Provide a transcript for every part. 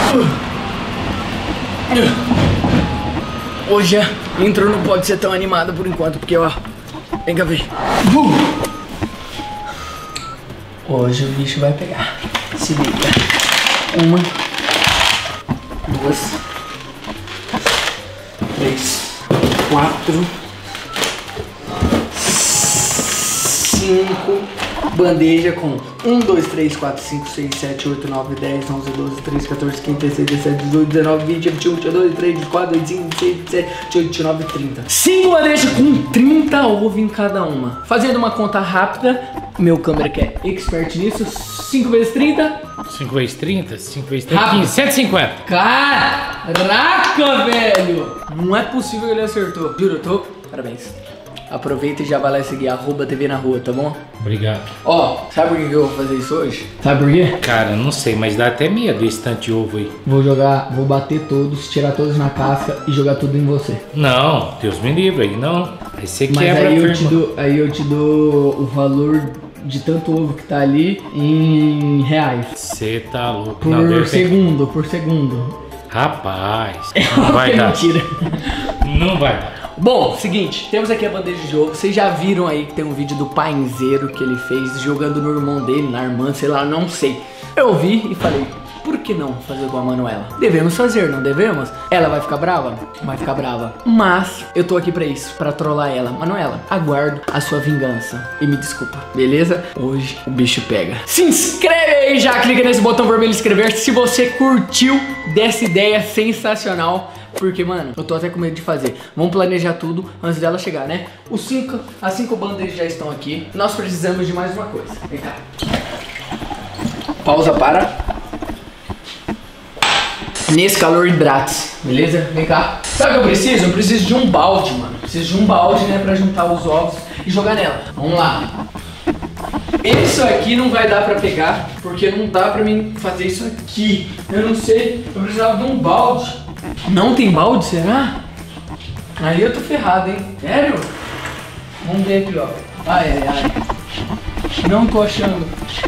Hoje a intro não pode ser tão animada por enquanto, porque ó, vem cá ver. Hoje o bicho vai pegar. Se liga. 1, 2, 3, 4, 5. Bandeja com 1, 2, 3, 4, 5, 6, 7, 8, 9, 10, 11, 12, 13, 14, 15, 16, 17, 18, 19, 20, 21, 22, 23, 24, 25, 26, 27, 28, 29, 30. 5 bandejas com 30 ovos em cada uma. Fazendo uma conta rápida, meu câmera que é expert nisso, 5 vezes 30. 5 vezes 30? 5 vezes 30? 15, 150. Caraca, velho! Não é possível que ele acertou. Juro, eu tô... Parabéns. Aproveita e já vai lá seguir @TV na rua, tá bom? Obrigado. Ó, sabe por que eu vou fazer isso hoje? Sabe por quê? Cara, não sei, mas dá até medo esse tanto de ovo aí. Vou bater todos, tirar todos na casca e jogar tudo em você. Não, Deus me livre aí, não. Aí você Mas quebra aí eu te dou o valor de tanto ovo que tá ali em reais. Você tá louco. Por segundo. Rapaz, não vai dar. Mentira. Não vai dar. Bom, seguinte, temos aqui a bandeja de ovo. Vocês já viram aí que tem um vídeo do painzeiro que ele fez jogando no irmão dele, na irmã, sei lá, não sei. Eu vi e falei, por que não fazer igual a Manuela? Devemos fazer, não devemos? Ela vai ficar brava? Vai ficar brava. Mas eu tô aqui pra isso, pra trollar ela. Manuela, aguardo a sua vingança. E me desculpa, beleza? Hoje o bicho pega. Se inscreve aí já, clica nesse botão vermelho inscrever se você curtiu dessa ideia sensacional. Porque, mano, eu tô até com medo de fazer. Vamos planejar tudo antes dela chegar, né? As 5 bandejas já estão aqui. Nós precisamos de mais uma coisa. Vem cá. Pausa para. Nesse calor, hidrate-se, beleza? Vem cá. Sabe o que eu preciso? Eu preciso de um balde, mano. Preciso de um balde, né, pra juntar os ovos e jogar nela. Vamos lá. Isso aqui não vai dar pra pegar, porque não dá pra mim fazer isso aqui. Eu não sei, eu precisava de um balde. Não tem balde, será? Aí eu tô ferrado, hein? Sério? Vamos ver aqui, ó. Ai. Não tô achando.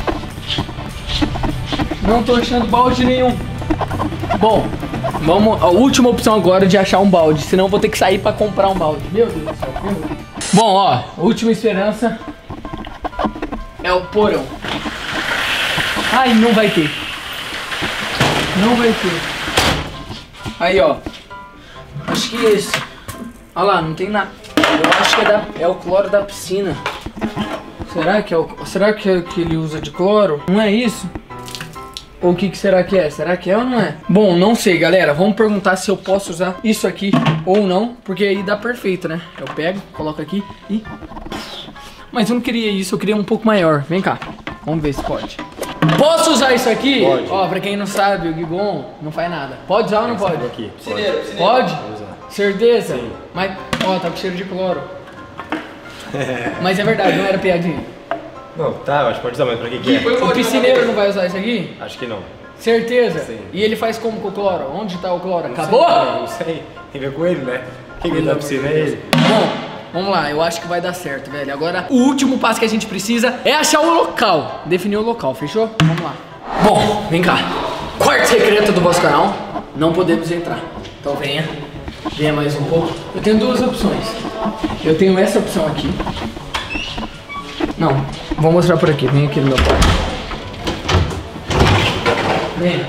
Não tô achando balde nenhum. Bom, vamos. A última opção agora é de achar um balde. Senão eu vou ter que sair pra comprar um balde. Meu Deus do céu. Bom, ó. Última esperança é o porão. Ai, não vai ter. Não vai ter. Aí, ó. Acho que é esse. Olha lá, não tem nada. Eu acho que é o cloro da piscina. Será que é que ele usa de cloro? Não é isso? Ou o que será que é? Será que é ou não é? Bom, não sei, galera. Vamos perguntar se eu posso usar isso aqui ou não. Porque aí dá perfeito, né? Eu pego, coloco aqui e... Mas eu não queria isso, eu queria um pouco maior. Vem cá. Vamos ver se pode. Posso usar isso aqui? Pode. Ó, pra quem não sabe, o Gibbon não faz nada. Pode usar ou não pode? Aqui. Piscineiro. Pode? Certeza? Sim. Mas, ó, tá com cheiro de cloro. Mas é verdade, não era piadinha. Não, tá, acho que pode usar, mas pra que é? O piscineiro não vai usar isso aqui? Acho que não. Certeza? Sim. E ele faz como com o cloro? Onde tá o cloro? Acabou? Não sei. Tem a ver com ele, né? Quem que tá na piscina é ele. Bom, vamos lá, eu acho que vai dar certo, velho. Agora, o último passo que a gente precisa é achar o local. Definir o local, fechou? Vamos lá. Bom, vem cá. Quarto secreto do vosso canal. Não podemos entrar. Então venha. Venha mais um pouco. Eu tenho duas opções. Eu tenho essa opção aqui. Não, vou mostrar por aqui. Vem aqui no meu quarto. Venha.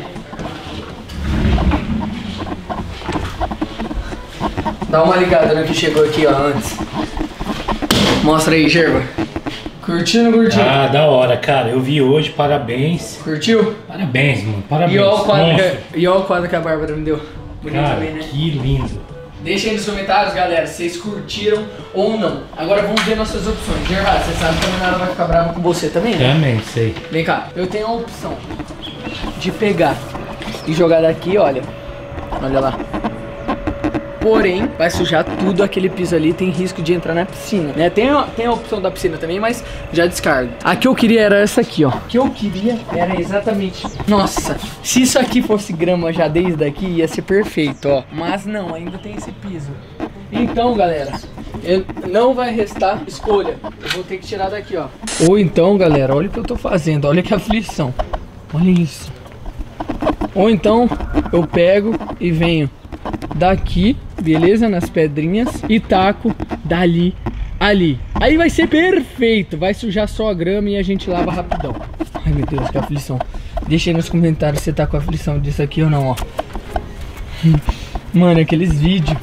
Dá uma ligada no que chegou aqui, ó, antes. Mostra aí, Gerba. Curtiu ou não curtiu? Ah, da hora, cara. Eu vi hoje, parabéns. Curtiu? Parabéns, mano. Parabéns. E ó o quadro que a Bárbara me deu. Bonito Cara, também, né? que lindo. Deixa aí nos comentários, galera, se vocês curtiram ou não. Agora vamos ver nossas opções. Gervásio, você sabe que a Manara vai ficar brava com você também, né? Também, sei. Vem cá, eu tenho a opção de pegar e jogar daqui, olha. Olha lá. Porém, vai sujar tudo aquele piso ali, tem risco de entrar na piscina, né? Tem a opção da piscina também, mas já descargo. A que eu queria era essa aqui, ó. O que eu queria era exatamente... Nossa, se isso aqui fosse grama já desde aqui, ia ser perfeito, ó. Mas não, ainda tem esse piso. Então, galera, não vai restar escolha. Eu vou ter que tirar daqui, ó. Ou então, galera, olha o que eu tô fazendo. Olha que aflição. Olha isso. Ou então, eu pego e venho daqui, beleza? Nas pedrinhas e taco dali, ali. Aí vai ser perfeito, vai sujar só a grama e a gente lava rapidão. Ai meu Deus, que aflição. Deixa aí nos comentários se você tá com aflição disso aqui ou não, ó. Mano, aqueles vídeos.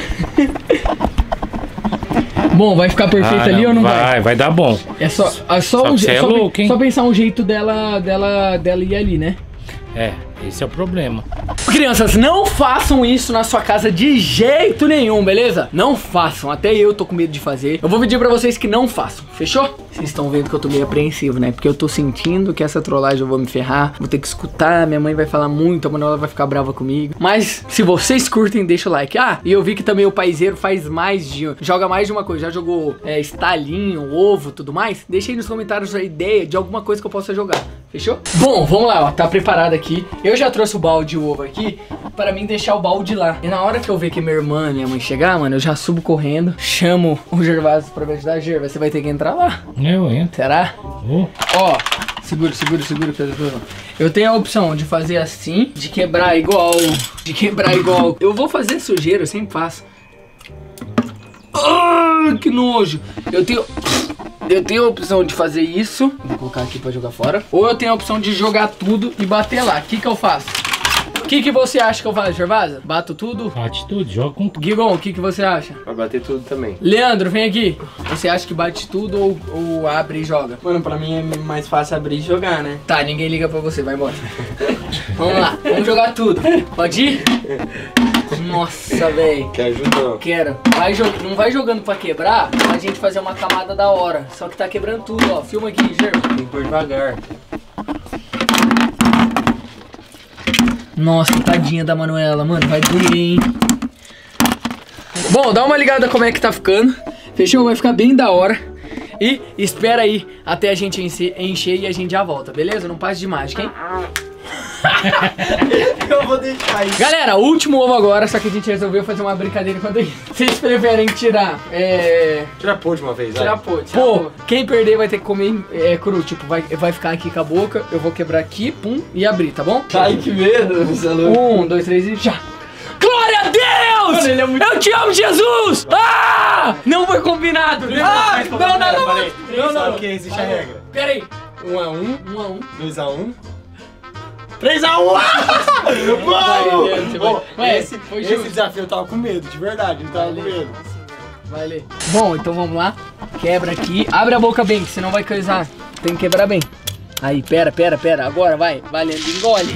Bom, vai ficar perfeito ali ou não vai? Vai dar bom. É só pensar um jeito dela ir ali, né? É, esse é o problema. Crianças, não façam isso na sua casa de jeito nenhum, beleza? Não façam, até eu tô com medo de fazer. Eu vou pedir pra vocês que não façam, fechou? Vocês estão vendo que eu tô meio apreensivo, né? Porque eu tô sentindo que essa trollagem eu vou me ferrar. Vou ter que escutar, minha mãe vai falar muito, a Manuela vai ficar brava comigo. Mas, se vocês curtem, deixa o like. Ah, e eu vi que também o paizeiro joga mais de uma coisa. Já jogou estalinho, ovo, tudo mais? Deixa aí nos comentários a ideia de alguma coisa que eu possa jogar. Fechou? Bom, vamos lá, ó. Tá preparado aqui. Eu já trouxe o balde de ovo aqui para mim deixar o balde lá. E na hora que eu ver que minha irmã e minha mãe chegar, mano, eu já subo correndo, chamo o Gervásio pra me ajudar. Gervásio, você vai ter que entrar lá. Eu entro. Será? Ó, segura. Eu tenho a opção de fazer assim, de quebrar igual. Eu vou fazer sujeira, eu sempre faço. Ah, que nojo. Eu tenho a opção de fazer isso. Vou colocar aqui pra jogar fora. Ou eu tenho a opção de jogar tudo e bater lá. O que eu faço? O que você acha que eu faço, Gervásio? Bato tudo? Bate tudo, joga com tudo. Gigon, o que você acha? Vai bater tudo também. Leandro, vem aqui. Você acha que bate tudo ou abre e joga? Mano, pra mim é mais fácil abrir e jogar, né? Tá, ninguém liga pra você, vai embora. Vamos lá, vamos jogar tudo. Pode ir? Nossa, velho. Quer ajuda? Quero. Não vai jogando pra quebrar, pra gente fazer uma camada da hora. Só que tá quebrando tudo, ó. Filma aqui, Gervásio. Tem que pôr devagar. Nossa, tadinha da Manuela, mano, vai doer, hein? Bom, dá uma ligada como é que tá ficando. Fechou? Vai ficar bem da hora. E espera aí até a gente encher e a gente já volta, beleza? Não passe de mágica, hein? Eu vou deixar isso. Galera, último ovo agora, só que a gente resolveu fazer uma brincadeira enquanto isso. Vocês preferem tirar, Tira pô de uma vez, tirar pô. Pô, quem perder vai ter que comer cru, tipo, vai ficar aqui com a boca, eu vou quebrar aqui, pum, e abrir, tá bom? Ai, que medo, você é louco. 1, 2, 3 e já! Glória a Deus! Mano, ele é muito... Eu te amo, Jesus! Ah! Não foi combinado! Ah! Não! Sabe o que existe a regra? Pera aí. 1-1, 1-1. 2-1. 3-1! Mano! Esse desafio eu tava com medo, de verdade, eu tava com medo. Vai ler. Bom, então vamos lá. Quebra aqui. Abre a boca bem, que senão vai coisar. Tem que quebrar bem. Aí, pera. Agora vai. Vai, Leandro, engole.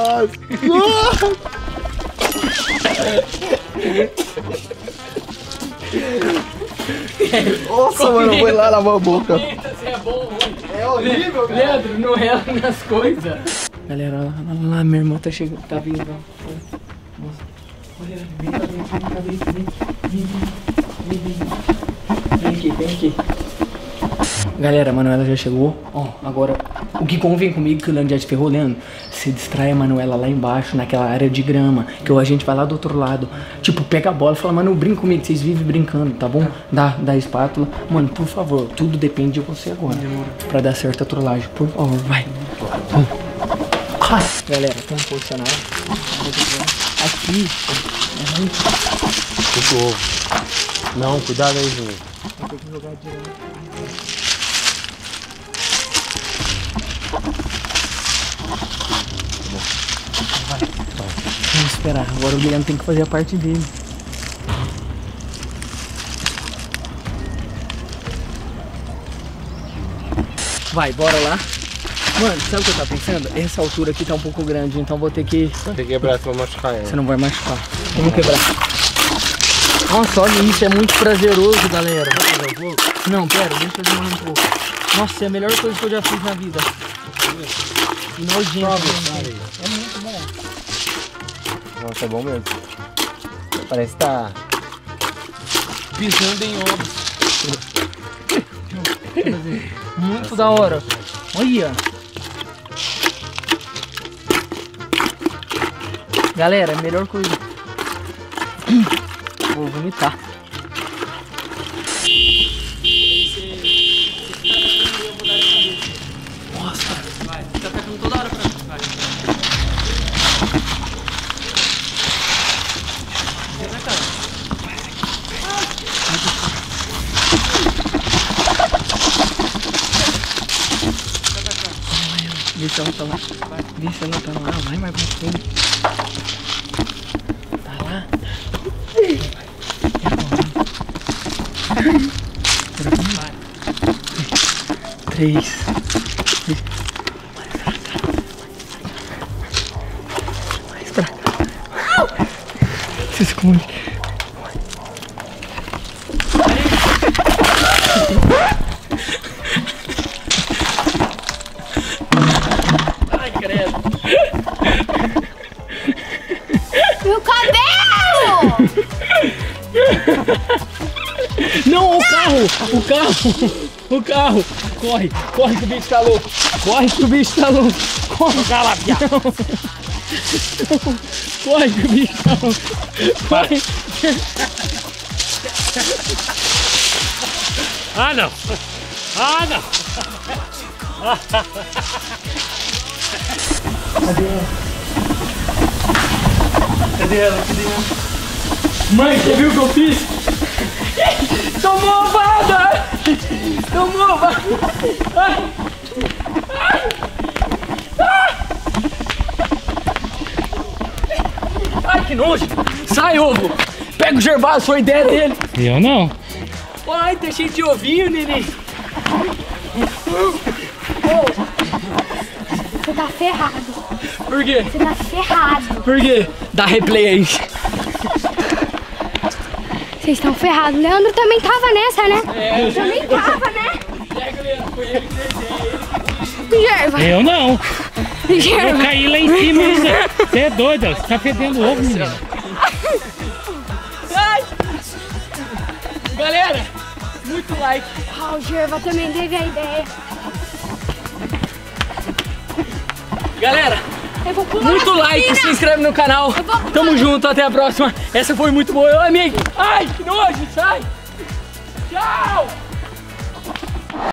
Nossa, mano, foi lá lavar a boca. Você é bom ou ruim? É horrível, cara. Leandro, não rela nas coisas. Galera, olha lá, minha irmã tá chegando, tá vindo. Olha, vem aqui. Galera, a Manuela já chegou. Ó, agora, o que convém comigo que o Leandro já te ferrou, Leandro? Você distrai a Manuela lá embaixo, naquela área de grama, que a gente vai lá do outro lado. Tipo, pega a bola e fala, mano, brinca comigo, vocês vivem brincando, tá bom? Dá a espátula. Mano, por favor, tudo depende de você agora. Pra dar certa trollagem, por favor, vai. Galera, tem um posicionado. Aqui. Puxa o ovo. Não, cuidado aí, Júnior. Vou ter que jogar direto. Vamos esperar. Agora o Guilherme tem que fazer a parte dele. Vai, bora lá. Mano, sabe o que eu tava pensando? Essa altura aqui tá um pouco grande, então vou ter que... Tem que quebrar, você vai machucar ela. Você não vai machucar. Vamos quebrar. Nossa, olha isso, é muito prazeroso, galera. Não, pera, deixa eu fazer mais um pouco. Nossa, é a melhor coisa que eu já fiz na vida. Nojento. É muito bom. Nossa, é bom mesmo. Parece que tá Pisando em ovos. Muito da hora. Olha. Galera, é a melhor coisa. Vou vomitar. Nossa. Vai, tá pegando toda hora pra mim. Vai. se ela tá lá. Vê se ela tá lá. Vai mais pra fundo. Tá lá. Vai. 3. Mais pra cá. Se esconde. Ai, credo. Meu cabelo! Não, o carro. Corre que o bicho tá louco. Corre que o bicho tá louco. Corre, cala, viado. Corre que o bicho tá louco. Corre. Ah, não. Ah, não. Cadê ela? Mãe, você viu o que eu fiz? Tomou vada! Tomou vada! Ai, que nojo! Sai, ovo! Pega o Gervásio, foi ideia dele! Eu não. Ai, tá cheio de ovinho, neném! Você tá ferrado. Por quê? Você tá ferrado. Por quê? Dá replay aí! Vocês estão ferrados. O Leandro também tava nessa, né? É, Também tava, né? foi ele que fez. Gerva. Eu não. Eu Gerva. caí lá em cima. Você é doida. Você tá fedendo ovo, menino. Ai! Galera, muito like. Ah, o Gerva também teve a ideia. Galera, Eu vou pular muito na like, piscina. se inscreve no canal. Tamo junto, até a próxima. Essa foi muito boa, eu amei. Ai, que nojo, sai. Tchau.